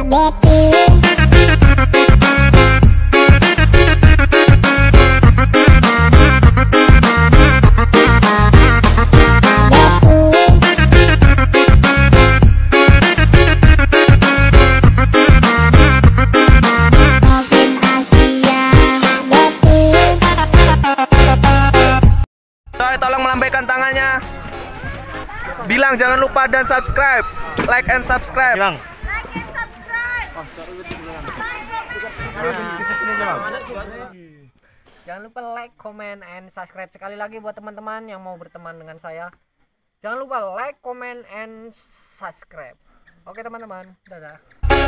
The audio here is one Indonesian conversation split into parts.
Tolong melambaikan tangannya. Bilang jangan lupa dan subscribe, like and subscribe. Bilang. Jangan lupa like, comment, and subscribe. Sekali lagi buat teman-teman yang mau berteman dengan saya, jangan lupa like, comment, and subscribe. Oke teman-teman, dadah.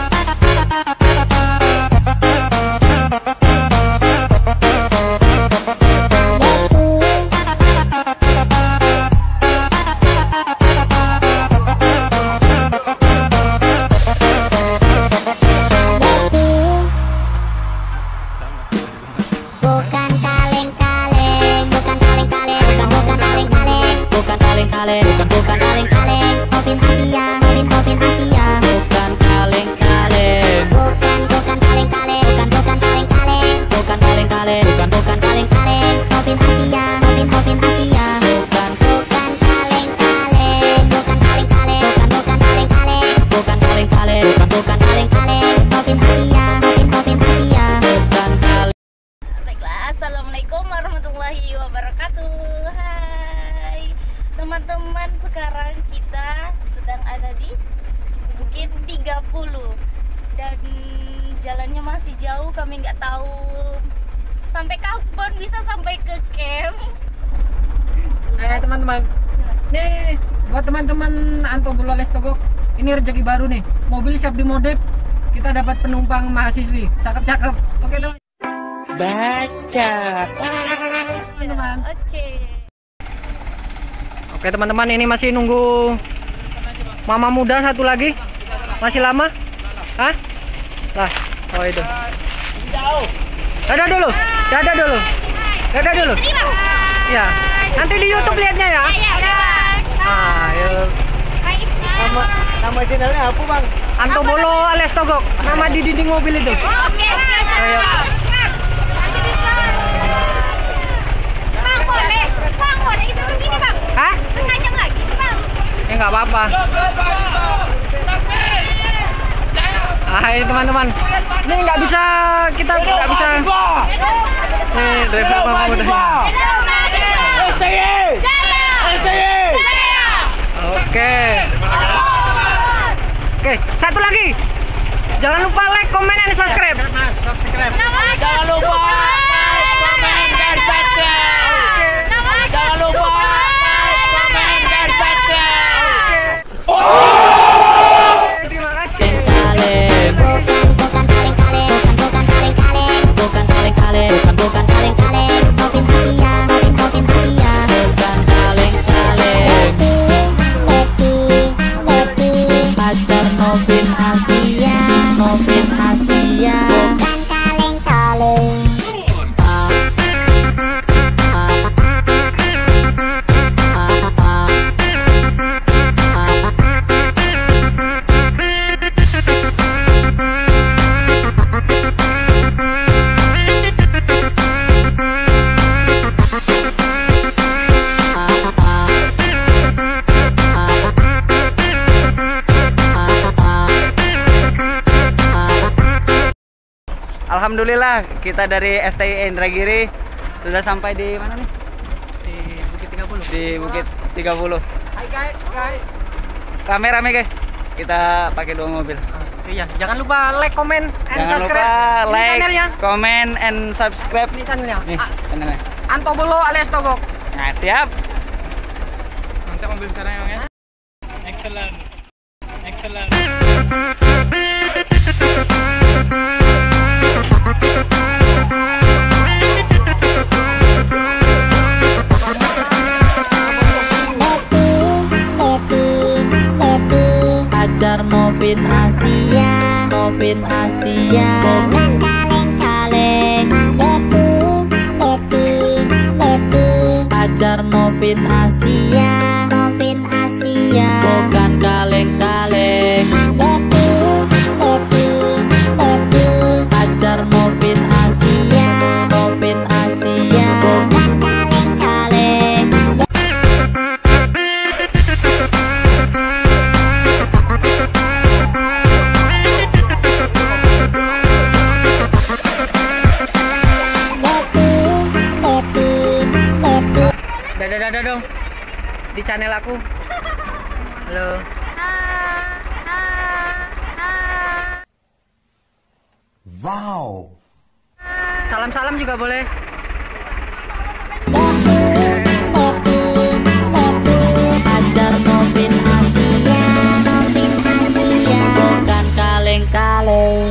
Bukan kaleng-kaleng, Opin Asia, Opin Asia. Bukan kaleng-kaleng, bukan kaleng-kaleng, bukan kaleng-kaleng, bukan kaleng-kaleng, bukan kaleng-kaleng, Opin Asia, Opin Asia. Bukan kaleng-kaleng, bukan kaleng-kaleng, bukan kaleng-kaleng, bukan kaleng-kaleng, bukan kaleng-kaleng, Opin Asia, Opin Asia. Bukan kaleng. Baiklah, assalamualaikum warahmatullahi wabarakatuh. Teman-teman, sekarang kita sedang ada di Bukit 30 dan jalannya masih jauh, kami nggak tahu sampai kapan bisa sampai ke camp. Teman-teman, nih buat teman-teman Anto Bolo Les Togok, ini rezeki baru nih, mobil siap dimodif, kita dapat penumpang mahasiswi, cakep-cakep. Oke teman. Baca. Teman-teman. Oke, Oke teman-teman, ini masih nunggu mama muda satu lagi. Masih lama? Hah? Lah, oh itu. Dadah dulu. Dadah dulu. Dadah dulu. Ya. Nanti di YouTube lihatnya ya. Ayo. Nama channelnya apa, Bang? Anto Bolo alias Togok. Nama di dinding mobil itu. Oke. Ayo. Bang, boleh kita begini, Bang? Hah? Setengah jam lagi, Bang. Ya nggak apa-apa. Hai teman-teman, ini nggak bisa, kita nggak bisa. Nih driver mama muda. Oke. Oke, satu lagi. Jangan lupa like, comment, and subscribe. Jangan lupa like, comment, dan subscribe. Jangan lupa like, comment, dan subscribe. Terima kasih. Bukan kaleng-kaleng, bukan kaleng-kaleng, Opin Asia, Opin Asia. Bukan kaleng-kaleng, pacar Novin Asia, Novin Asia. Bukan kaleng-kaleng. Alhamdulillah kita dari STI Indragiri sudah sampai di mana nih? Di Bukit 30. Di Bukit 30. Hai guys. Rame-rame guys. Kita pakai 2 mobil. Iya, jangan lupa like, comment, and Jangan subscribe. lupa like, channelnya. comment, and subscribe. Ini channelnya. Nih, channelnya. Anto Bolo alias Togok. Nah, siap. Mantap mobil sekarang ya. Excellent. Excellent. Pacar Novin Asia, Novin Asia. Bukan kaleng-kaleng. Pacar Novin Asia, Novin Asia. Bukan kaleng-kaleng. Dadah dong di channel aku. Halo. Wow. Salam-salam juga boleh. Ajar Novin Asia, Novin Asia, bukan kaleng-kaleng.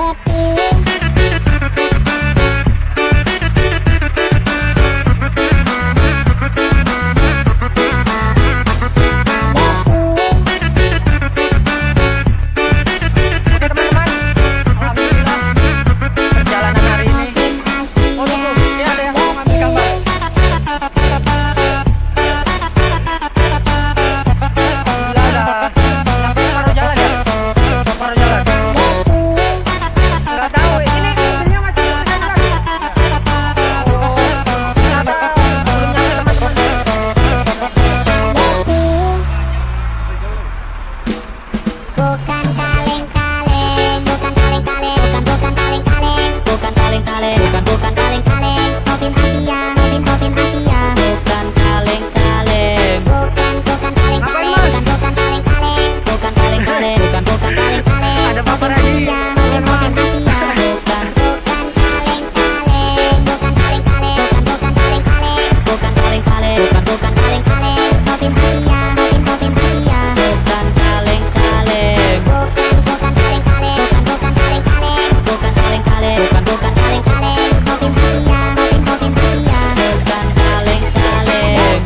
Bukan kaleng-kaleng, Novin Asia, Novin Asia, bukan kaleng-kaleng, bukan kaleng-kaleng, bukan kaleng-kaleng, bukan kaleng-kaleng, bukan kaleng-kaleng, Ada apa Novin lagi? Asia, Novin Asia, bukan kaleng-kaleng, bukan kaleng-kaleng, bukan kaleng-kaleng, bukan kaleng-kaleng, bukan kaleng-kaleng, Novin Asia, Novin Asia, bukan kaleng-kaleng, bukan kaleng-kaleng, bukan kaleng-kaleng, bukan kaleng-kaleng, bukan kaleng-kaleng, Novin Asia, Novin Asia, bukan kaleng-kaleng.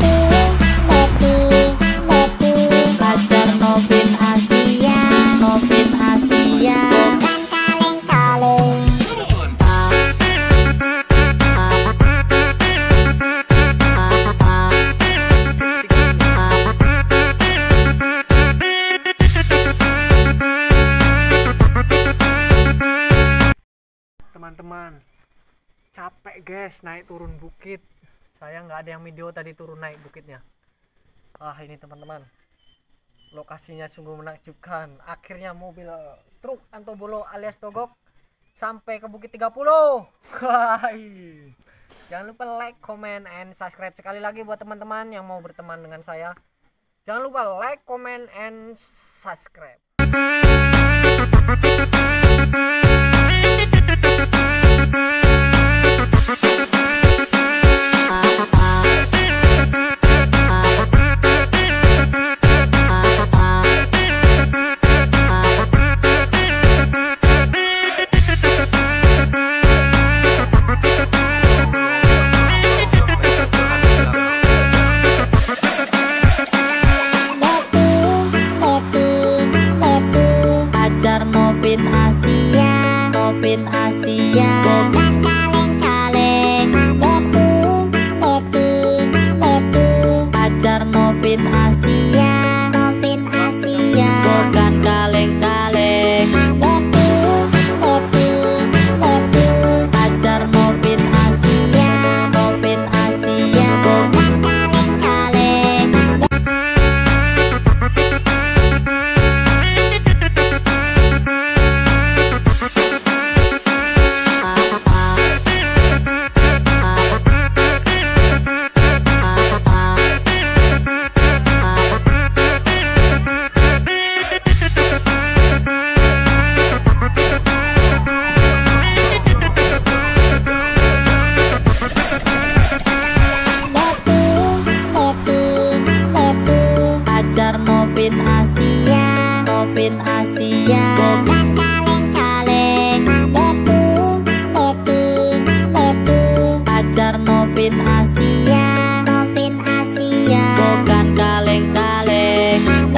Pacar Novin Asia, Novin Asia, bukan kaleng-kaleng. Teman-teman, capek guys naik turun bukit. Saya nggak ada yang video tadi turun naik bukitnya. Ini teman-teman, lokasinya sungguh menakjubkan. Akhirnya mobil truk Antobolo alias Togok sampai ke Bukit 30. Jangan lupa like, comment, and subscribe. Sekali lagi buat teman-teman yang mau berteman dengan saya, jangan lupa like, comment, and subscribe. Pacar Novin Asia, Novin Asia, bukan kaleng-kaleng. Pacar Novin Asia, Novin Asia, bukan kaleng-kaleng. Pacar Novin Asia, Novin Asia, bukan kaleng-kaleng. Pacar Novin Asia, Novin Asia, bukan kaleng-kaleng. Pacar Novin Asia, Novin Asia, bukan kaleng-kaleng.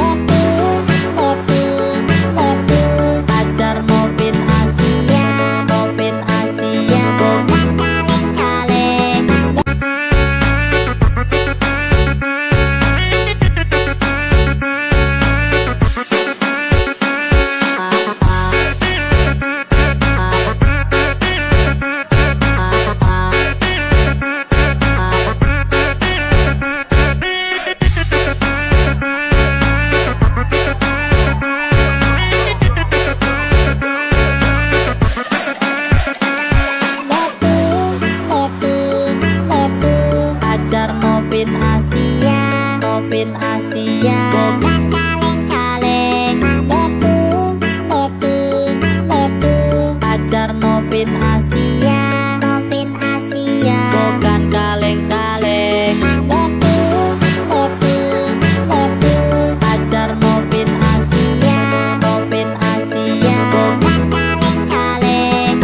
Pacar Novin Asia, Novin Asia, bukan kaleng-kaleng. Novin Asia, bukan kaleng-kaleng. Leti, pacar Novin Asia, Novin Asia, bukan kaleng-kaleng. Leti, pacar Novin Asia, Novin Asia, bukan kaleng-kaleng.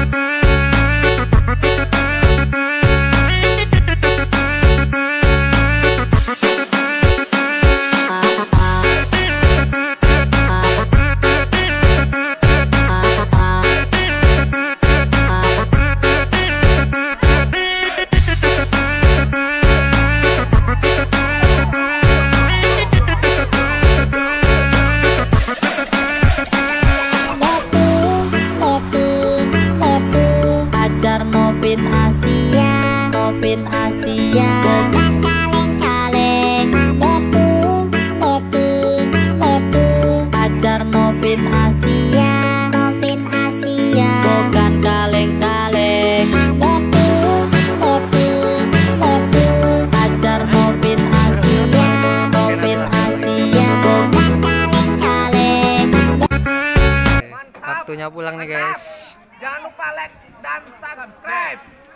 Pacar Novin Asia, Novin Asia, bukan kaleng-kaleng. Leti, pacar Novin Asia, Novin Asia, bukan kaleng-kaleng. Leti, pacar Novin Asia, Novin Asia, bukan kaleng-kaleng. Waktunya pulang nih guys. Jangan lupa like dan subscribe.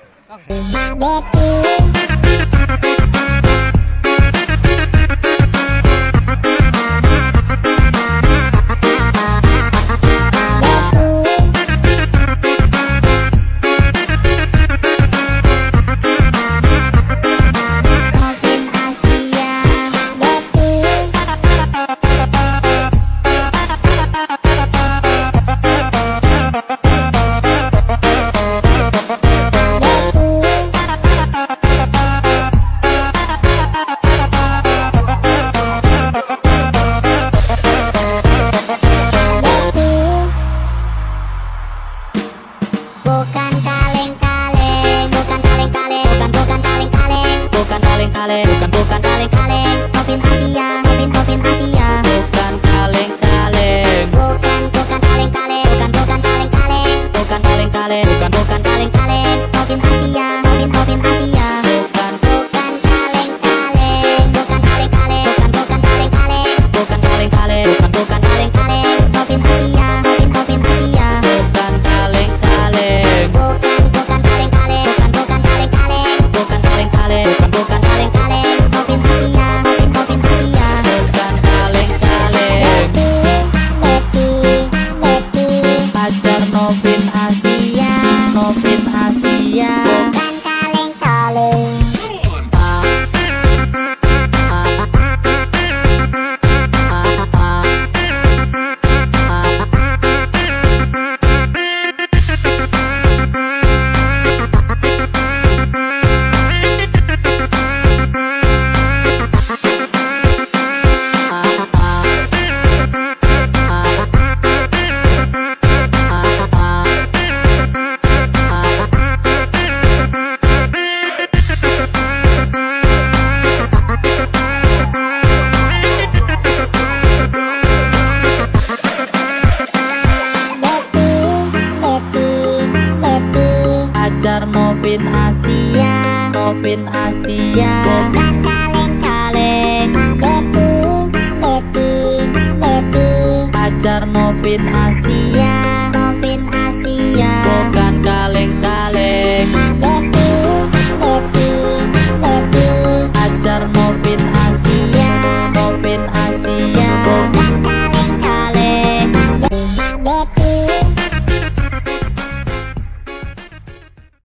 Bukan kaleng-kaleng, bukan kaleng-kaleng, bukan kaleng-kaleng, bukan kaleng-kaleng, bukan kaleng-kaleng. Novin Asia, Novin Asia, Bukan kaleng-kaleng. bukan kaleng-kaleng, bukan kaleng-kaleng, Bukan kaleng-kaleng. bukan kaleng-kaleng. Novin Asia, Novin Asia, Bukan bukan kaleng-kaleng, bukan kaleng-kaleng, bukan kaleng-kaleng, bukan kaleng-kaleng. bukan kaleng-kaleng. Novin Asia, Novin Asia, Bukan kaleng-kaleng. bukan kaleng-kaleng, bukan kaleng-kaleng, Bukan kaleng-kaleng. bukan kaleng-kaleng. Novin Asia, Novin Asia. Bukan kaleng-kaleng. Leti, Pacar Novin Asia, Novin Asia. bukan kaleng-kaleng. Leti, Pacar Novin Asia, Novin Asia. bukan kaleng-kaleng. Leti, Pacar Novin Asia, Novin Asia, bukan kaleng-kaleng.